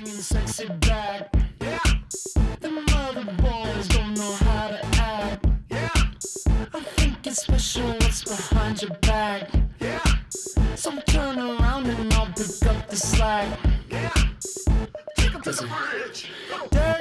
bringing sexy back. Yeah. The mother boys don't know how to act. Yeah. I think it's special what's behind your back. Yeah. So turn around and I'll pick up the slack. Yeah. Take 'em to the bridge.